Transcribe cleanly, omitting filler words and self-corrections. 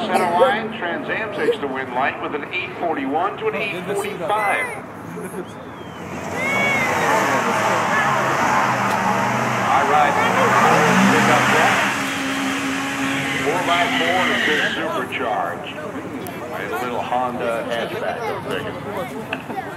center line. Trans Am takes the win light with an 8:41 to an 8:45. High ride. Pick up that. 4x4 has been supercharged. A little Honda hatchback, I'm thinking.